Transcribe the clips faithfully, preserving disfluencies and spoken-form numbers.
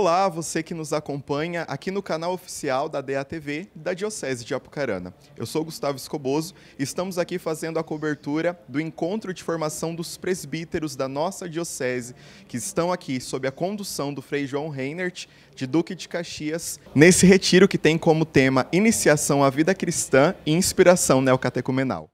Olá, você que nos acompanha aqui no canal oficial da D A T V da Diocese de Apucarana. Eu sou Gustavo Escoboso e estamos aqui fazendo a cobertura do encontro de formação dos presbíteros da nossa Diocese, que estão aqui sob a condução do Frei João Reinert, de Duque de Caxias, nesse retiro que tem como tema Iniciação à Vida Cristã e Inspiração Neocatecumenal.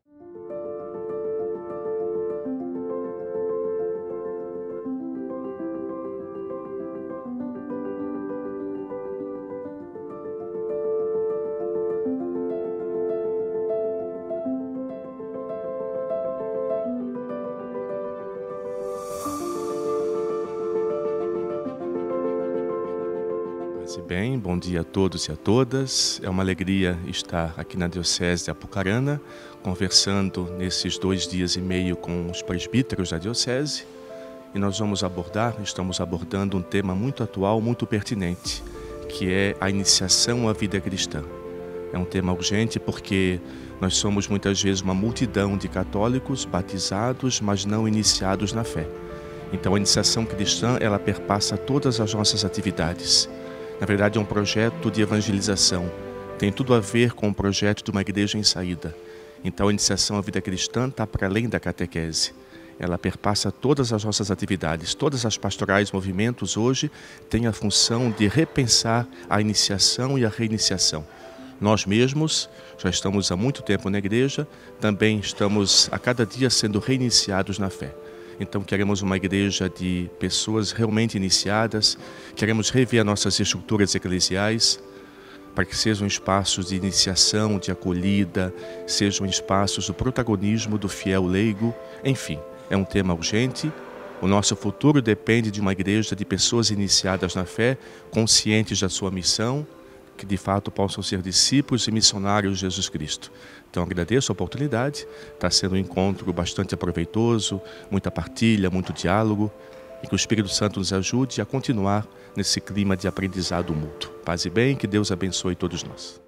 Bem, bom dia a todos e a todas. É uma alegria estar aqui na Diocese de Apucarana, conversando nesses dois dias e meio com os presbíteros da Diocese. E nós vamos abordar, estamos abordando um tema muito atual, muito pertinente, que é a iniciação à vida cristã. É um tema urgente porque nós somos muitas vezes uma multidão de católicos batizados, mas não iniciados na fé. Então a iniciação cristã, ela perpassa todas as nossas atividades. Na verdade, é um projeto de evangelização. Tem tudo a ver com o projeto de uma igreja em saída. Então, a iniciação à vida cristã está para além da catequese. Ela perpassa todas as nossas atividades. Todas as pastorais, movimentos hoje têm a função de repensar a iniciação e a reiniciação. Nós mesmos já estamos há muito tempo na igreja, também estamos a cada dia sendo reiniciados na fé. Então queremos uma igreja de pessoas realmente iniciadas, queremos rever nossas estruturas eclesiais para que sejam espaços de iniciação, de acolhida, sejam espaços do protagonismo do fiel leigo. Enfim, é um tema urgente. O nosso futuro depende de uma igreja de pessoas iniciadas na fé, conscientes da sua missão, que de fato possam ser discípulos e missionários de Jesus Cristo. Então agradeço a oportunidade, está sendo um encontro bastante aproveitoso, muita partilha, muito diálogo, e que o Espírito Santo nos ajude a continuar nesse clima de aprendizado mútuo. Paz e bem, que Deus abençoe todos nós.